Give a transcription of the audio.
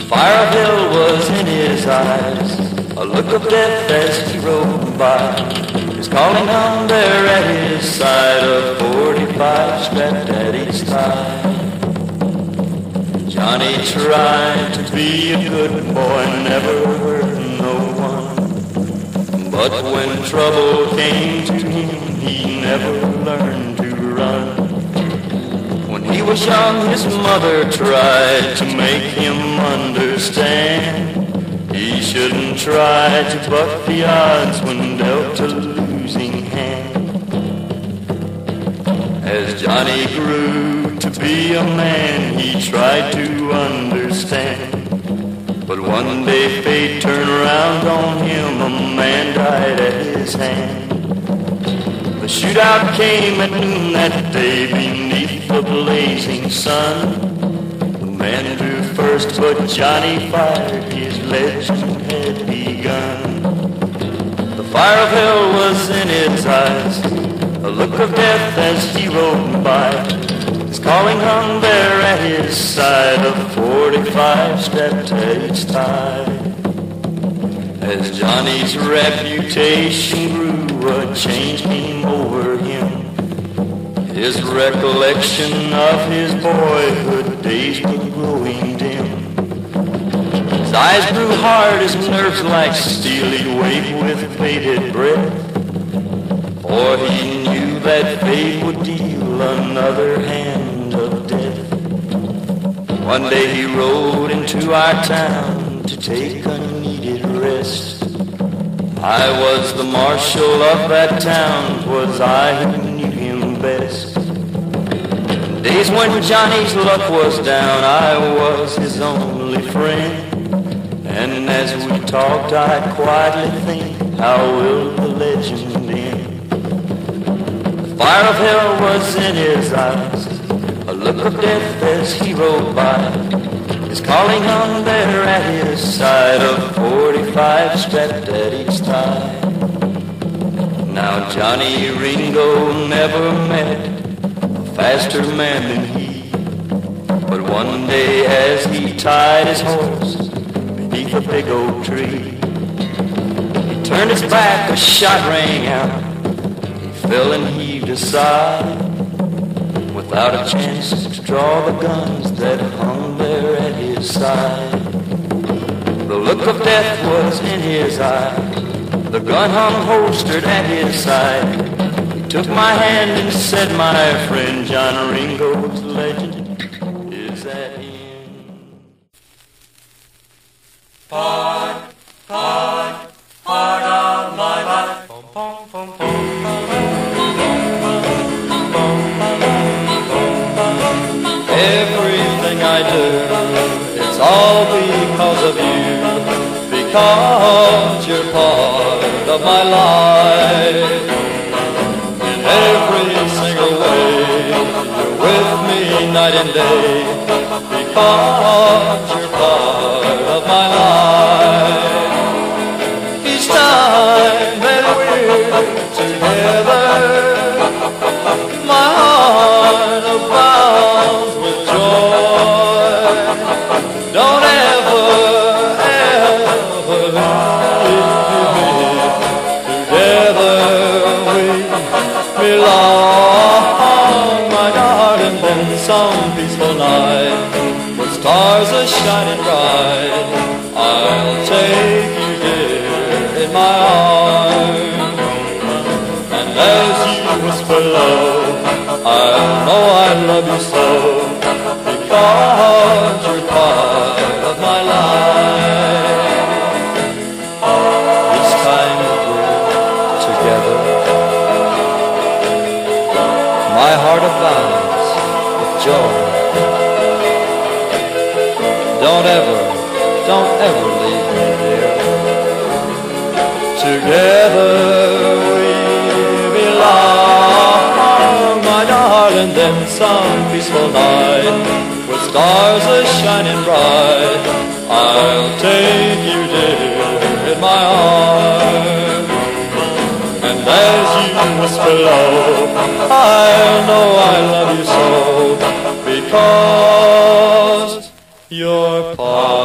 fire of hell was in his eyes, a look of death as he rode by. His calling hung there at his side, a 45 strapped at each thigh. Johnny tried to be a good boy, never hurt no one. But when trouble came to him, he never learned to run. When he was young, his mother tried to make him understand he shouldn't try to buck the odds when dealt a losing hand. As Johnny grew to be a man, he tried to understand. But one day fate turned around on him, a man died at his hand. The shootout came at noon that day beneath the blazing sun. The man drew first, but Johnny fired, his legend had begun. The fire of hell was in his eyes, a look of death as he rode by. His calling hung there at his side, a 45 strapped at each thigh. As Johnny's reputation grew, a change came over him. His recollection of his boyhood days were growing dim. His eyes grew hard, his nerves like steel, he'd wait with bated breath. For he knew that fate would deal another hand of death. One day he rode into our town to take a needed rest. I was the marshal of that town, 'twas I who knew him best. Days when Johnny's luck was down, I was his only friend. And as we talked, I'd quietly think, how will the legend end? The fire of hell was in his eyes, a look of death as he rode by. His calling hung there at his side, a 45 strapped at each thigh. Now Johnny Ringo never met a faster man than he. But one day as he tied his horse beneath a big oak tree, he turned his back, a shot rang out. He fell and heaved a sigh, without a chance to draw the guns that hung there at his side. The look of death was in his eye, the gun hung holstered at his side. He took my hand and said, my friend, John Ringo's legend is at end. Part of my life. Everything I do, it's all because of you, because you're part of my life. In every single way, you're with me night and day, because you're part of my life. Each time that we're together, my heart abounds with joy. Don't ever, ever leave me. Together we belong, my darling. Then some peaceful night, when stars are shining bright, I'll take you, dear, in my arms. And as you whisper low, I know I love you so, because you're part of my life. Each time that we're together, my heart abounds with joy. Don't ever leave me, dear. Together we belong, my darling. Then some peaceful night, with stars are shining bright, I'll take you, dear, in my arms. And as you whisper low, I know I love you so, because you're part